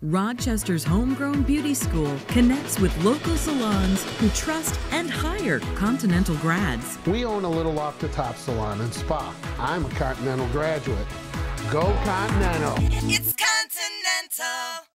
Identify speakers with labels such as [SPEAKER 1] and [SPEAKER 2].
[SPEAKER 1] Rochester's homegrown beauty school connects with local salons who trust and hire Continental grads.
[SPEAKER 2] We own a little off-the-top salon and spa. I'm a Continental graduate. Go Continental!
[SPEAKER 3] It's Continental!